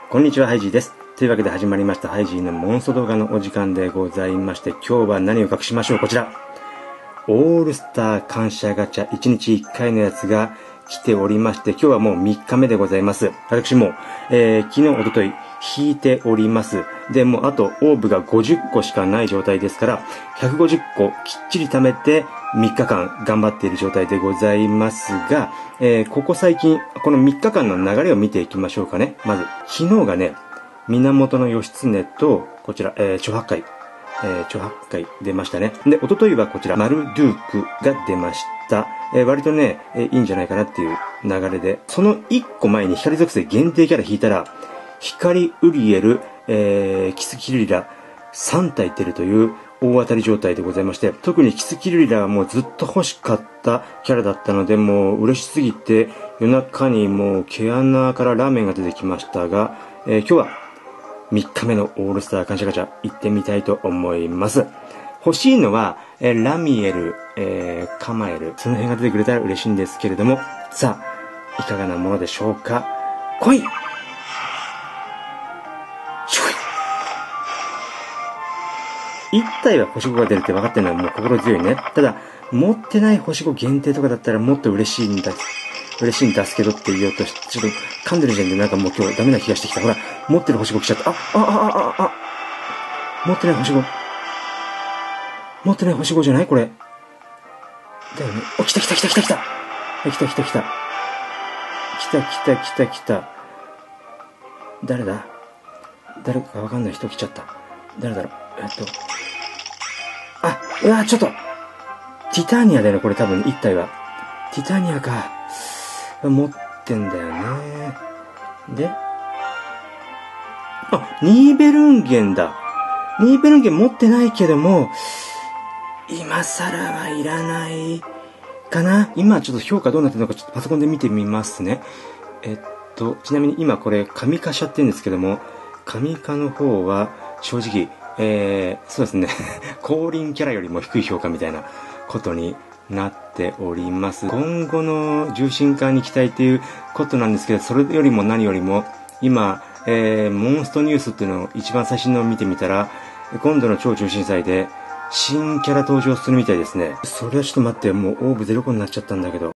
こんにちは、ハイジーです。というわけで始まりましたハイジーのモンスト動画のお時間でございまして、今日は何を隠しましょう。こちら。オールスター感謝ガチャ1日1回のやつが来ておりまして、今日はもう3日目でございます。私も、昨日、おととい引いております。で、もうあとオーブが50個しかない状態ですから、150個きっちり貯めて3日間頑張っている状態でございますが、ここ最近、この3日間の流れを見ていきましょうかね。まず、昨日がね、源義経と、こちら、著八海出ましたね。で、一昨日はこちら、マルドゥークが出ました。割とね、いいんじゃないかなっていう流れで、その1個前に光属性限定キャラ引いたら、光ウリエル、キスキルリラ3体出るという大当たり状態でございまして、特にキスキルリラはもうずっと欲しかったキャラだったので、もう嬉しすぎて、夜中にもう毛穴からラーメンが出てきましたが、今日は3日目のオールスター感謝ガチャ行ってみたいと思います。欲しいのは、ラミエル、カマエル、その辺が出てくれたら嬉しいんですけれども、さあ、いかがなものでしょうか。来い！1体は星5が出るって分かってるのはもう心強いね。ただ、持ってない星5限定とかだったらもっと嬉しいんですけどって言おうとして、ちょっと噛んでる時点でなんかもう今日ダメな気がしてきた。ほら、持ってる星5来ちゃった。持ってない星5。持ってない星5じゃないこれ。だよね。お、来た。誰だ？誰かわかんない人来ちゃった。誰だろう。うわ、ちょっと。ティタニアだよね、これ多分1体は。ティタニアか。持ってんだよね。で、ニーベルンゲンだ。ニーベルンゲン持ってないけども、今更はいらないかな。今ちょっと評価どうなってるのかちょっとパソコンで見てみますね。ちなみに今これ神化しちゃってるんですけども、神化の方は正直、そうですね。降臨キャラよりも低い評価みたいなことになっております。今後の重心化に期待ということなんですけど、それよりも何よりも、今、モンストニュースっていうのを一番最新のを見てみたら、今度の超重心祭で新キャラ登場するみたいですね。それはちょっと待って、もうオーブ0個になっちゃったんだけど。